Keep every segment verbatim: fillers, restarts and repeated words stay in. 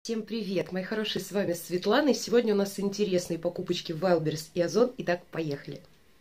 Всем привет, мои хорошие, с вами Светлана, и сегодня у нас интересные покупочки в Wildberries и Озон. Итак, поехали.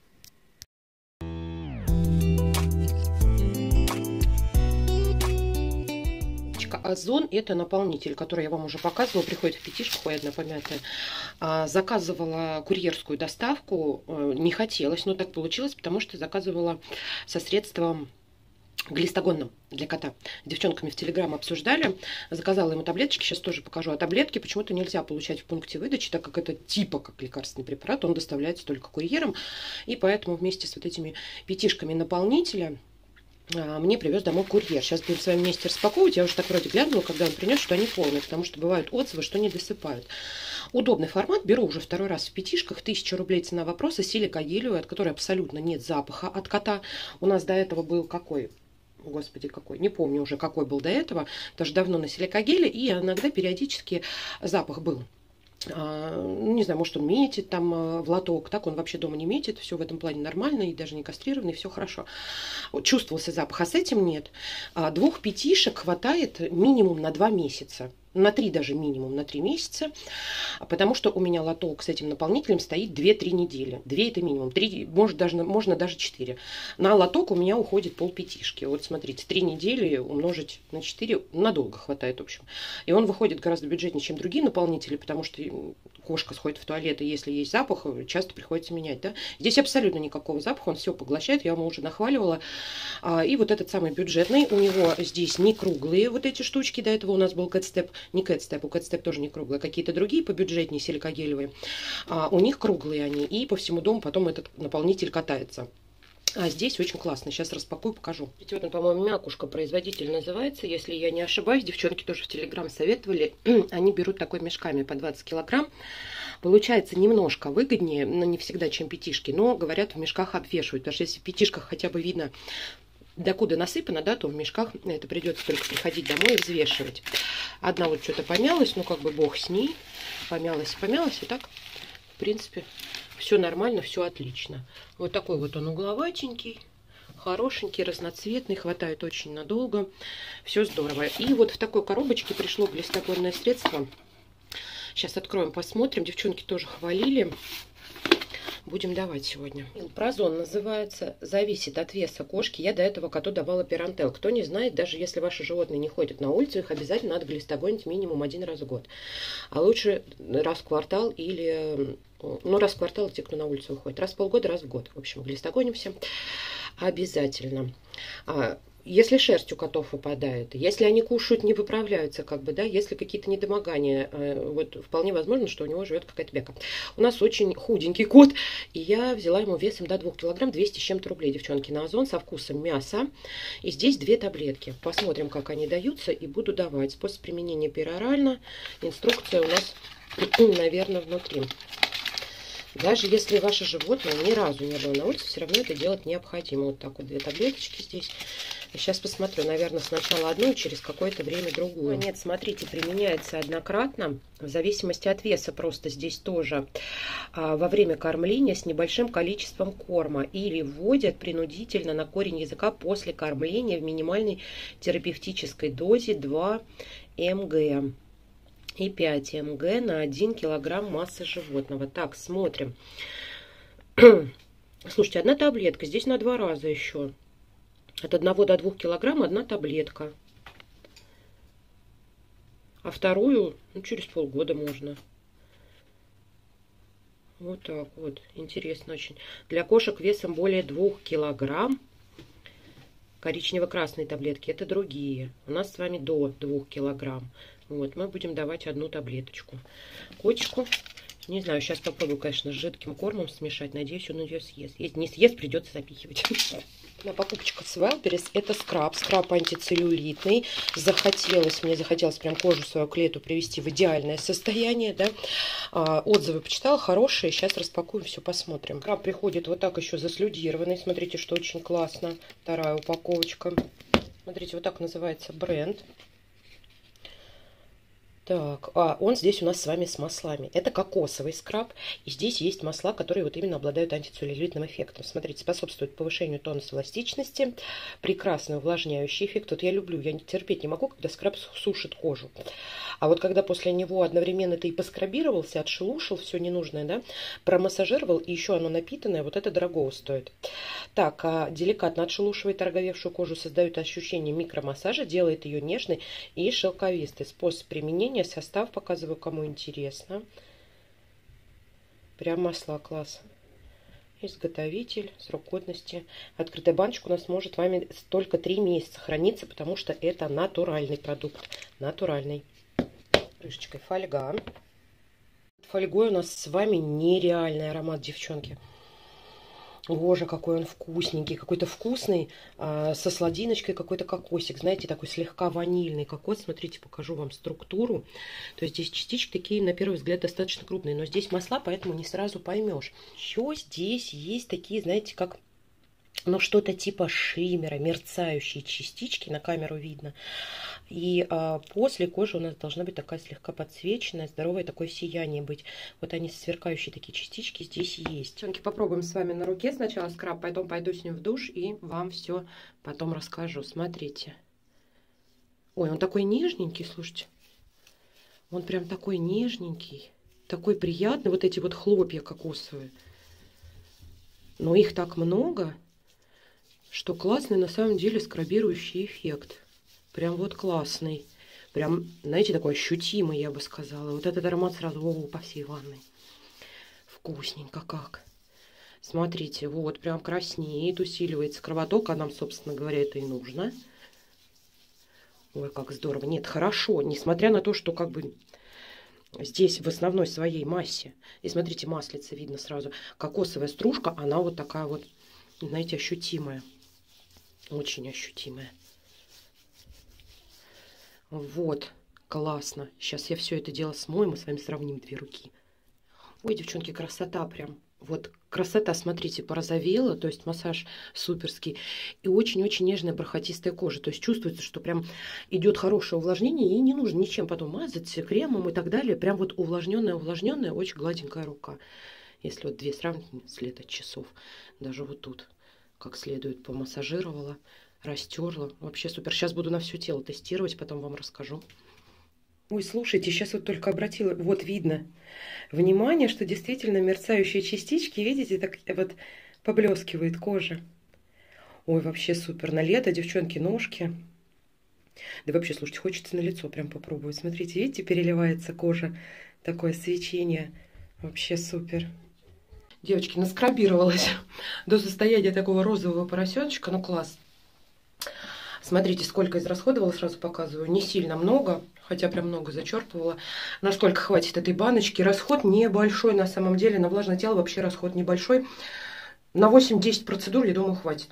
Озон — это наполнитель, который я вам уже показывала, приходит в пятишках, ой, одна помятая. А, заказывала курьерскую доставку, не хотелось, но так получилось, потому что заказывала со средством глистогонным для кота. С девчонками в Телеграм обсуждали. Заказала ему таблеточки. Сейчас тоже покажу. А таблетки почему-то нельзя получать в пункте выдачи, так как это типа как лекарственный препарат. Он доставляется только курьером. И поэтому вместе с вот этими пятишками наполнителя мне привез домой курьер. Сейчас будем с вами вместе распаковывать. Я уже так вроде глянула, когда он принес, что они полные, потому что бывают отзывы, что не досыпают. Удобный формат. Беру уже второй раз в пятишках. Тысяча рублей цена вопроса. Силикагелевая, от которой абсолютно нет запаха от кота. У нас до этого был какой? Господи, какой, не помню уже, какой был до этого, даже давно на силикагеле, и иногда периодически запах был. Не знаю, может, он метит там в лоток, так он вообще дома не метит, все в этом плане нормально, и даже не кастрированный, все хорошо. Чувствовался запах, а с этим нет. Двух пятишек хватает минимум на два месяца. На три даже минимум, на три месяца, потому что у меня лоток с этим наполнителем стоит две-три недели. две это минимум, три, может, даже, можно даже четыре. На лоток у меня уходит полпятишки. Вот смотрите, три недели умножить на четыре, надолго хватает, в общем. И он выходит гораздо бюджетнее, чем другие наполнители, потому что кошка сходит в туалет, и если есть запах, часто приходится менять. Да? Здесь абсолютно никакого запаха, он все поглощает, я вам уже нахваливала. И вот этот самый бюджетный, у него здесь не круглые вот эти штучки, до этого у нас был Catstep. Не Catstep, у Catstep тоже не круглые, какие-то другие побюджетнее силикагелевые. А у них круглые они, и по всему дому потом этот наполнитель катается. А здесь очень классно. Сейчас распакую, покажу. Вот он, по-моему, мякушка производитель называется, если я не ошибаюсь. Девчонки тоже в Телеграм советовали. Они берут такой мешками по двадцать килограмм. Получается немножко выгоднее, но не всегда, чем пятишки. Но, говорят, в мешках обвешивают. Потому что если в пятишках хотя бы видно, докуда насыпано, да, то в мешках это придется только приходить домой и взвешивать. Одна вот что-то помялась, ну как бы бог с ней. Помялась, помялась, и так, в принципе, все нормально, все отлично. Вот такой вот он угловатенький, хорошенький, разноцветный, хватает очень надолго. Все здорово. И вот в такой коробочке пришло глистогонное средство. Сейчас откроем, посмотрим. Девчонки тоже хвалили. Будем давать сегодня. Прозон называется. Зависит от веса кошки. Я до этого коту давала Пирантел. Кто не знает, даже если ваши животные не ходят на улицу, их обязательно надо глистогонить минимум один раз в год. А лучше раз в квартал или... Ну, раз в квартал те, кто на улицу уходит. Раз в полгода, раз в год. В общем, глистогоним всем обязательно. Если шерсть у котов выпадает, если они кушают, не выправляются, как бы, да, если какие-то недомогания, вот вполне возможно, что у него живет какая-то бяка. У нас очень худенький кот, и я взяла ему весом до двух килограмм, двести с чем-то рублей, девчонки, на Озон со вкусом мяса. И здесь две таблетки. Посмотрим, как они даются, и буду давать. Способ применения перорально. Инструкция у нас, наверное, внутри. Даже если ваше животное ни разу не было на улице, все равно это делать необходимо. Вот так вот две таблеточки здесь. Сейчас посмотрю, наверное, сначала одну и через какое-то время другую. Нет, смотрите, применяется однократно, в зависимости от веса просто здесь тоже, а, во время кормления с небольшим количеством корма или вводят принудительно на корень языка после кормления в минимальной терапевтической дозе два мг и пять мг на один килограмм массы животного. Так, смотрим. Слушайте, одна таблетка, здесь на два раза еще. От одного до двух килограмм одна таблетка. А вторую, ну, через полгода можно. Вот так вот. Интересно очень. Для кошек весом более двух килограмм. Коричнево-красные таблетки, это другие. У нас с вами до двух килограмм. Вот, мы будем давать одну таблеточку. Котику, не знаю, сейчас попробую, конечно, с жидким кормом смешать. Надеюсь, он ее съест. Если не съест, придется запихивать. На покупочка с Wildberries это скраб. Скраб антицеллюлитный. Захотелось, мне захотелось прям кожу свою к лету привести в идеальное состояние. Да? А, отзывы почитала, хорошие. Сейчас распакуем, все посмотрим. Скраб приходит вот так еще заслюдированный. Смотрите, что очень классно. Вторая упаковочка. Смотрите, вот так называется бренд. Так, а он здесь у нас с вами с маслами. Это кокосовый скраб, и здесь есть масла, которые вот именно обладают антицеллюлитным эффектом. Смотрите, способствует повышению тонуса эластичности, прекрасный увлажняющий эффект. Вот я люблю, я терпеть не могу, когда скраб сушит кожу. А вот когда после него одновременно ты и поскрабировался, отшелушил все ненужное, да, промассажировал, и еще оно напитанное, вот это дорого стоит. Так, а деликатно отшелушивает ороговевшую кожу, создает ощущение микромассажа, делает ее нежной и шелковистой. Способ применения, состав показываю, кому интересно. Прям масла класс. Изготовитель, срок годности. Открытая баночка у нас может с вами только три месяца храниться, потому что это натуральный продукт. Натуральный. Крышечкой фольга. Фольгой у нас с вами нереальный аромат, девчонки. Боже, какой он вкусненький, какой-то вкусный, а, со сладиночкой, какой-то кокосик, знаете, такой слегка ванильный кокос. Смотрите, покажу вам структуру. То есть здесь частички такие, на первый взгляд, достаточно крупные, но здесь масла, поэтому не сразу поймешь. Еще здесь есть такие, знаете, как, ну, что-то типа шиммера, мерцающие частички, на камеру видно. И а, после кожи у нас должна быть такая слегка подсвеченная, здоровое такое сияние быть. Вот они, сверкающие такие частички, здесь есть. Девчонки, попробуем с вами на руке сначала скраб, потом пойду с ним в душ и вам все потом расскажу. Смотрите. Ой, он такой нежненький, слушайте. Он прям такой нежненький, такой приятный. Вот эти вот хлопья кокосовые. Но их так много, что классный на самом деле скрабирующий эффект. Прям вот классный. Прям, знаете, такой ощутимый, я бы сказала. Вот этот аромат сразу о, по всей ванной. Вкусненько как. Смотрите, вот прям краснеет, усиливается кровоток. А нам, собственно говоря, это и нужно. Ой, как здорово. Нет, хорошо. Несмотря на то, что как бы здесь в основной своей массе. И смотрите, маслица видно сразу. Кокосовая стружка, она вот такая вот, знаете, ощутимая. Очень ощутимая. Вот, классно. Сейчас я все это дело смою, мы с вами сравним две руки. Ой, девчонки, красота прям. Вот красота, смотрите, порозовела, то есть массаж суперский. И очень-очень нежная бархатистая кожа. То есть чувствуется, что прям идет хорошее увлажнение, и не нужно ничем потом мазать, кремом и так далее. Прям вот увлажненная-увлажненная, очень гладенькая рука. Если вот две сравнить, след от часов. Даже вот тут как следует помассажировала. Растерла. Вообще супер. Сейчас буду на все тело тестировать, потом вам расскажу. Ой, слушайте, сейчас вот только обратила, вот видно, внимание, что действительно мерцающие частички, видите, так вот поблескивает кожа. Ой, вообще супер. На лето, девчонки, ножки. Да вообще, слушайте, хочется на лицо прям попробовать. Смотрите, видите, переливается кожа, такое свечение. Вообще супер. Девочки, наскрабировалась до состояния такого розового поросеночка. Ну, класс. Смотрите, сколько израсходовала, сразу показываю. Не сильно много, хотя прям много зачерпывала. Насколько хватит этой баночки. Расход небольшой на самом деле. На влажное тело вообще расход небольшой. На восемь-десять процедур, я думаю, хватит.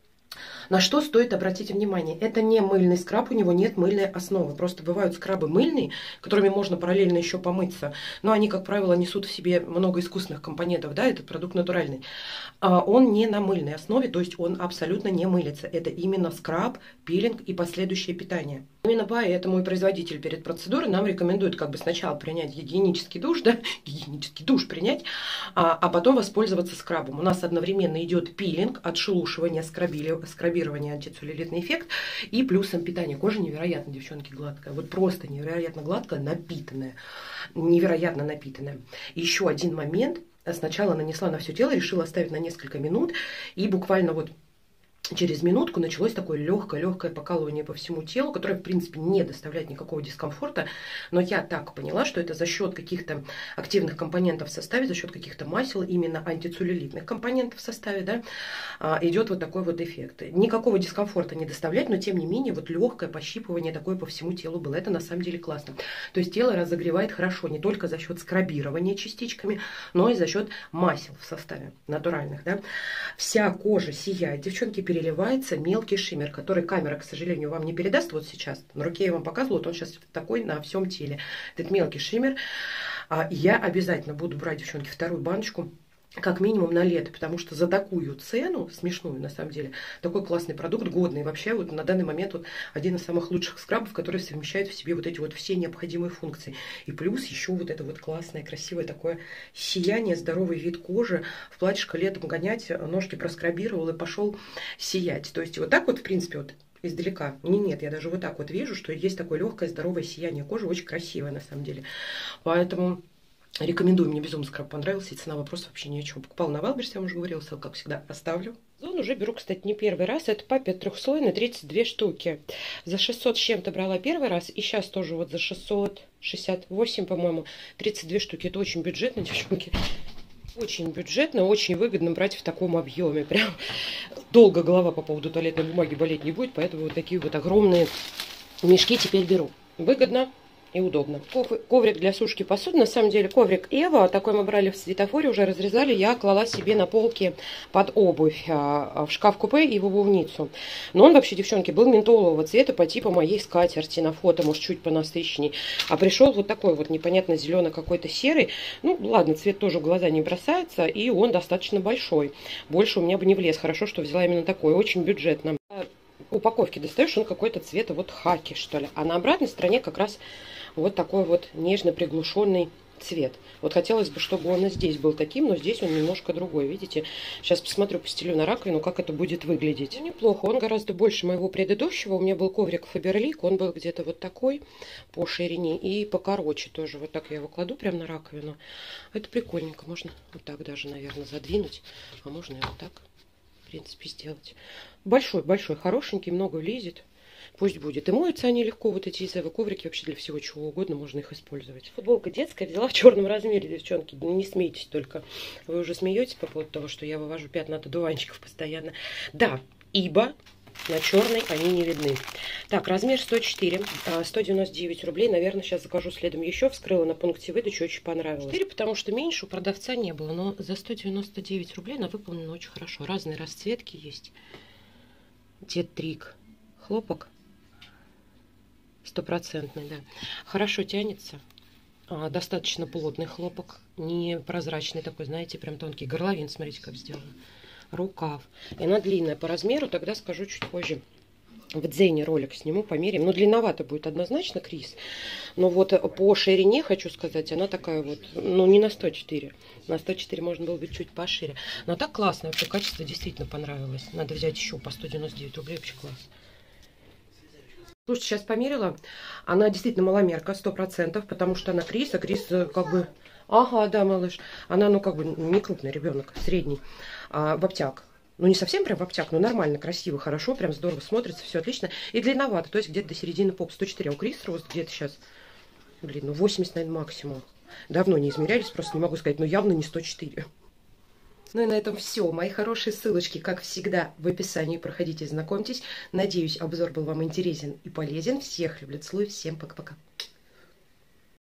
На что стоит обратить внимание? Это не мыльный скраб, у него нет мыльной основы. Просто бывают скрабы мыльные, которыми можно параллельно еще помыться. Но они, как правило, несут в себе много искусственных компонентов. Да, этот продукт натуральный. А он не на мыльной основе, то есть он абсолютно не мылится. Это именно скраб, пилинг и последующее питание. Именно поэтому и производитель перед процедурой нам рекомендует как бы сначала принять гигиенический душ, да, гигиенический душ принять, а, а потом воспользоваться скрабом. У нас одновременно идет пилинг, отшелушивание, скрабирование, антицеллюлитный эффект и плюсом питание. Кожа невероятно, девчонки, гладкая. Вот просто невероятно гладкая, напитанная. Невероятно напитанная. Еще один момент. Сначала нанесла на все тело, решила оставить на несколько минут. И буквально вот через минутку началось такое легкое-легкое покалывание по всему телу, которое, в принципе, не доставляет никакого дискомфорта. Но я так поняла, что это за счет каких-то активных компонентов в составе, за счет каких-то масел, именно антицеллюлитных компонентов в составе, да, идет вот такой вот эффект. Никакого дискомфорта не доставляет, но, тем не менее, вот легкое пощипывание такое по всему телу было. Это на самом деле классно. То есть тело разогревает хорошо не только за счет скрабирования частичками, но и за счет масел в составе натуральных, да. Вся кожа сияет, девчонки, переливается мелкий шиммер, который камера, к сожалению, вам не передаст вот сейчас. На руке я вам показывала, вот он сейчас такой на всем теле. Этот мелкий шиммер. А я обязательно буду брать, девчонки, вторую баночку. как минимум на лето, потому что за такую цену, смешную на самом деле, такой классный продукт, годный. Вообще вот на данный момент вот один из самых лучших скрабов, который совмещает в себе вот эти вот все необходимые функции. И плюс еще вот это вот классное, красивое такое сияние, здоровый вид кожи. В платьишко летом гонять, ножки проскрабировал и пошел сиять. То есть вот так вот, в принципе, вот издалека. Не, нет, я даже вот так вот вижу, что есть такое легкое, здоровое сияние кожи, очень красивое на самом деле. Поэтому рекомендую, мне безумно скраб понравился, и цена вопрос вообще ни о чем. Покупала на Вайлдберрисе, я уже говорила, ссылку, как всегда, оставлю. Озон уже беру, кстати, не первый раз. Это папе трехслойный, тридцать две штуки. За шестьсот с чем-то брала первый раз, и сейчас тоже вот за шестьсот шестьдесят восемь, по-моему, тридцать две штуки. Это очень бюджетно, девчонки. Очень бюджетно, очень выгодно брать в таком объеме. Прям долго голова по поводу туалетной бумаги болеть не будет, поэтому вот такие вот огромные мешки теперь беру. Выгодно и удобно. Коврик для сушки посуды. На самом деле коврик Эва, такой мы брали в светофоре, уже разрезали. Я клала себе на полке под обувь в шкаф-купе и в обувницу. Но он вообще, девчонки, был ментолового цвета по типу моей скатерти на фото, может чуть понасыщенней. А пришел вот такой вот непонятно зеленый какой-то серый. Ну ладно, цвет тоже в глаза не бросается, и он достаточно большой. Больше у меня бы не влез. Хорошо, что взяла именно такой, очень бюджетно. Упаковки достаешь, он какой-то цвета вот хаки, что ли. А на обратной стороне как раз вот такой вот нежно приглушенный цвет. Вот хотелось бы, чтобы он и здесь был таким, но здесь он немножко другой. Видите? Сейчас посмотрю, постелю на раковину, как это будет выглядеть. Ну, неплохо. Он гораздо больше моего предыдущего. У меня был коврик Faberlic. Он был где-то вот такой по ширине и покороче тоже. Вот так я его кладу прямо на раковину. Это прикольненько. Можно вот так даже, наверное, задвинуть. А можно и вот так, в принципе, сделать. Большой-большой, хорошенький, много влезет. Пусть будет. И моются они легко, вот эти изовые коврики, вообще для всего чего угодно можно их использовать. Футболка детская, взяла в черном размере, девчонки. Не смейтесь только. Вы уже смеетесь по поводу того, что я вывожу пятна от одуванчиков постоянно. Да, ибо на черной они не видны. Так, размер сто четыре, сто девяносто девять рублей. Наверное, сейчас закажу следом еще. Вскрыла на пункте выдачи, очень понравилось. четыре, потому что меньше у продавца не было, но за сто девяносто девять рублей она выполнена очень хорошо. Разные расцветки есть. Дед Трик. Хлопок. Стопроцентный, да. Хорошо тянется. А, достаточно плотный хлопок. Не прозрачный такой, знаете, прям тонкий. Горловин, смотрите, как сделано. Рукав. И она длинная по размеру, тогда скажу чуть позже. В Дзене ролик сниму, померяем. Ну, длинновато будет однозначно, Крис. Но вот по ширине, хочу сказать, она такая вот, ну, не на сто четыре. На сто четыре можно было быть чуть пошире. Но так классно, вообще качество действительно понравилось. Надо взять еще по сто девяносто девять рублей, вообще класс. Слушайте, сейчас померила. Она действительно маломерка, сто процентов, потому что она Крис, а Крис как бы... Ага, да, малыш. Она, ну, как бы не крупный ребенок, средний. А, в обтяг. Ну, не совсем прям в обтяг, но нормально, красиво, хорошо, прям здорово смотрится, все отлично. И длинновато, то есть где-то до середины поп сто четыре. А у Крис рост где-то сейчас, блин, ну восемьдесят, наверное, максимум. Давно не измерялись, просто не могу сказать, но явно не сто четыре. Ну и на этом все. Мои хорошие ссылочки, как всегда, в описании. Проходите, знакомьтесь. Надеюсь, обзор был вам интересен и полезен. Всех люблю, целую. Всем пока-пока.